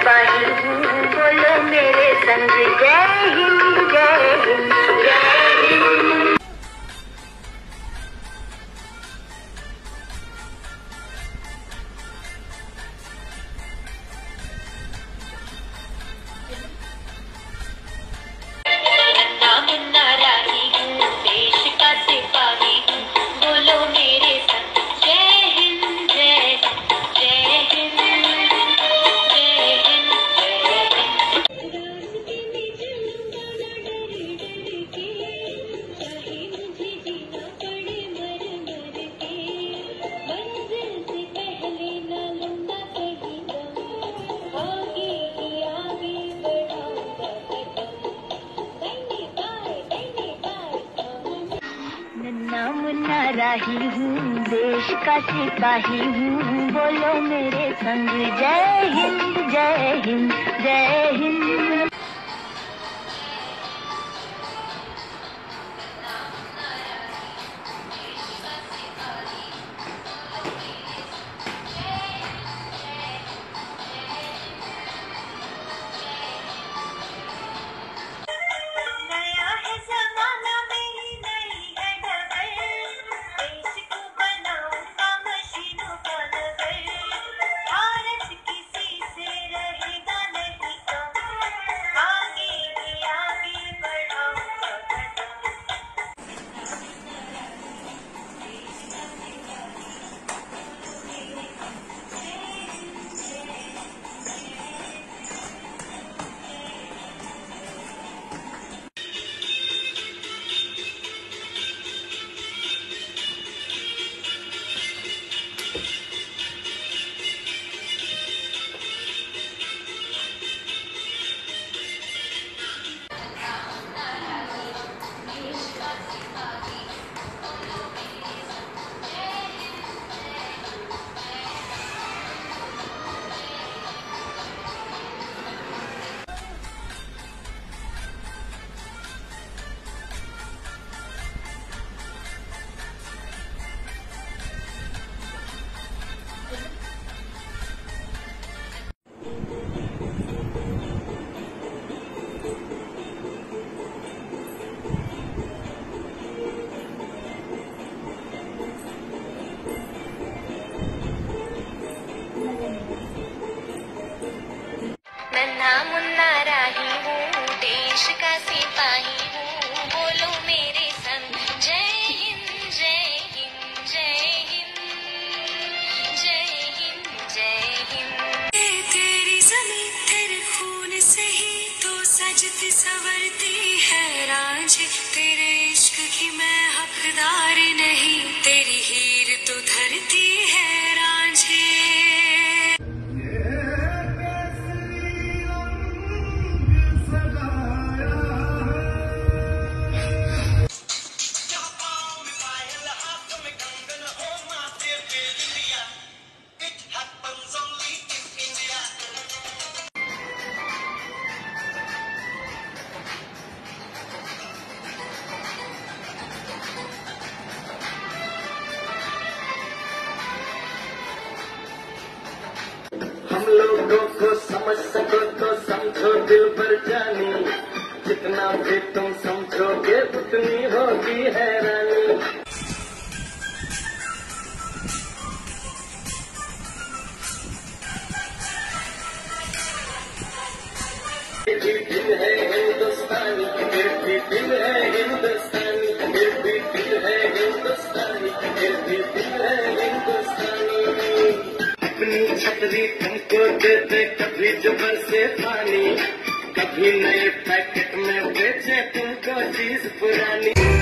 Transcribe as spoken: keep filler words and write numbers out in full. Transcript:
सिपाही हूँ, बोलो मेरे संग जय हिंद जय हिंद जय हिंद। नन्हा मुन्ना राही हूँ, देश का सिपाही हूँ, बोलो मेरे संग जय हिंद जय हिंद जय हिंद जय हिंद जय हिंद। रास्ते में चलूंगा ना डरे डर के, चाहे मुझे जीना पड़े मर मर के, मंजिल से पहले ना लूंगा कहीं दम, आगे ही आगे बढ़ाऊंगा कदम, कहने पाए कहने पाए हम। नन्हा मुन्ना राही हूँ, देश का सिपाही हूँ, बोलो मेरे संग जय हिंद जय हिंद जय हिंद। नया है ज़माना मेरी नई है डगर, देश को बनाऊंगा मशीनों का नगर, भारत किसी से रहेगा नहीं कम, आगे भी आगे बढ़ाऊंगा कदम। नन्हा मुन्ना राही हूँ, देश का सिपाही हूँ, बोलो मेरे संग जय हिंद जय हिंद जय हिंद जय हिंद जय हिंद। तेरी ज़मीं तेरे खून से ही तो सजती संवरती है रांझे, तेरे इश्क की मैं हकदार नहीं, तेरी हीर तो धरती है रांझे। हम लोगों को समझ सको तो समझो दिल भर जानी, जितना भी तुम समझोगे उतनी होगी हैरानी। फिर भी दिल है हिंदुस्तानी, फिर भी दिल है हिंदुस्तानी, फिर भी दिल है हिंदुस्तानी, फिर भी दिल है हिंदुस्तानी। अपनी छतरी तुमको देते कभी जुबर से पानी, कभी नए पैकेट में बेचे तुमको चीज पुरानी।